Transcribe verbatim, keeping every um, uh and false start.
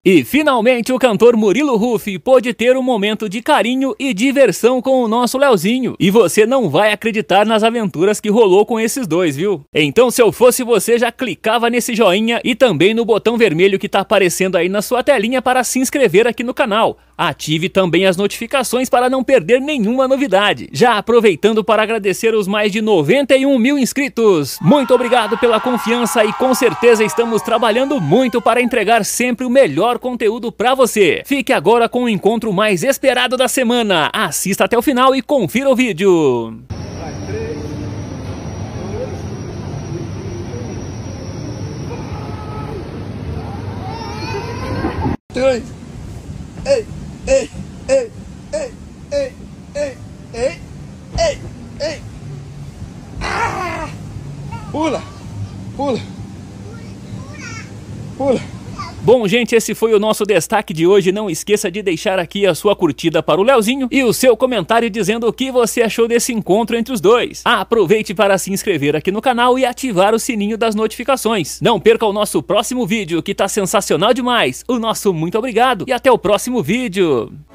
E finalmente o cantor Murilo Huff pôde ter um momento de carinho e diversão com o nosso Leozinho. E você não vai acreditar nas aventuras que rolou com esses dois, viu? Então, se eu fosse você, já clicava nesse joinha e também no botão vermelho que tá aparecendo aí na sua telinha para se inscrever aqui no canal. Ative também as notificações para não perder nenhuma novidade. Já aproveitando para agradecer os mais de noventa e um mil inscritos. Muito obrigado pela confiança e com certeza estamos trabalhando muito para entregar sempre o melhor conteúdo para você. Fique agora com o encontro mais esperado da semana. Assista até o final e confira o vídeo. Três. Ei, ei, ei, ei, ei, ei, ei, ei, ei. Ah! Pula, pula, pula. Bom, gente, esse foi o nosso destaque de hoje. Não esqueça de deixar aqui a sua curtida para o Leozinho e o seu comentário dizendo o que você achou desse encontro entre os dois. Aproveite para se inscrever aqui no canal e ativar o sininho das notificações. Não perca o nosso próximo vídeo, que tá sensacional demais. O nosso muito obrigado e até o próximo vídeo.